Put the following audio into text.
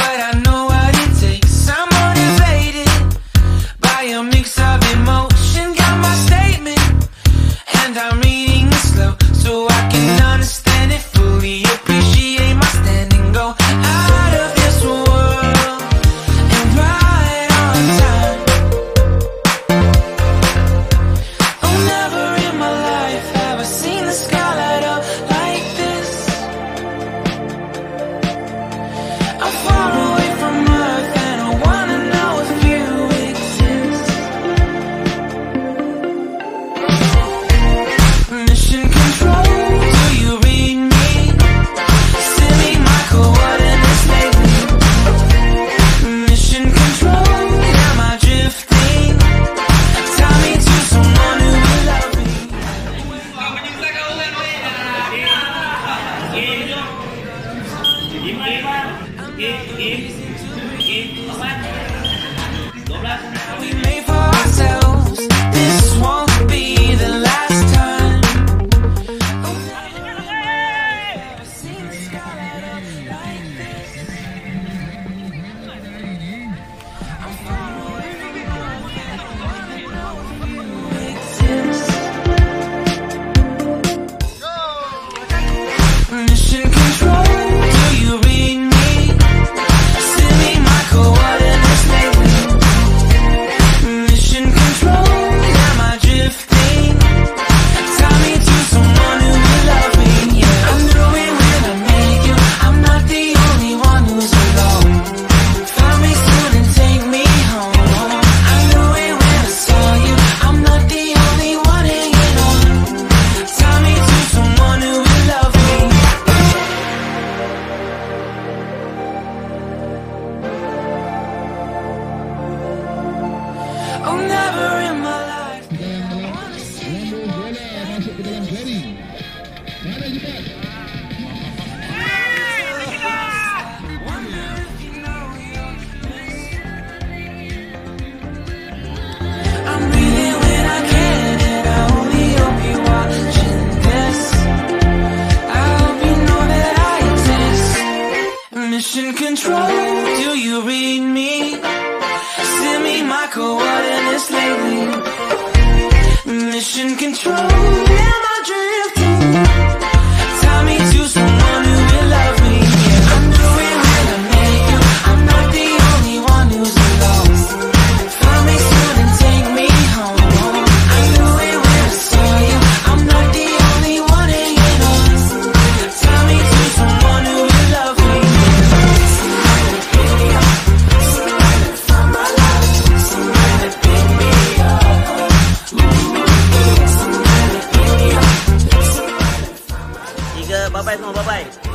but I know what it takes. I'm motivated by a mix of emotion. Got my statement, and I'm reading it slow so I can understand it fully. Appreciate my stand and go out of this world and right on time. Oh, never in my life have I seen the sky light up like this. I'm far away from Earth and I wanna know if you exist. Mission control, do you read me? Send me my coordinates lately. Mission control, am I drifting? Tie me to someone who will love me. We made for ourselves, this won't be the last time. Oh, never have I seen the sky light up like this. I'm far away from Earth and I wanna know if you exist. Mission control, do you read me? Send me my coordinates lately. Mission control, am I drifting? Tie me to someone who will love me. Yeah, I knew it when I met you. I'm not the only one who's alone. Find me soon and take me home. I knew it when I saw you. I'm not the only one hanging on. Tie me to someone who will love me. Oh, never in my life. Masuk ke dalam jari. Mana cepat? Wonder if you know you're missing. I'm breathing when I can, and I only hope you're watching this. I hope you know that I exist. Mission control, do you read me? Send me my coordinates lately. Mission control, am I drifting? Tie me to someone who will love me. Yeah, I knew it when I met you. I'm not the only one who's alone. Find me soon and take me home. I knew it when I saw you. I'm not the only one hanging on. Tie me to someone who will love me. Somebody pick me up. Somebody find my love. Somebody pick me up. Somebody pick me up. Tiga, bye-bye semua, bye-bye.